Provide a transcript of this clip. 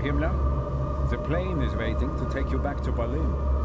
Himmler? The plane is waiting to take you back to Berlin.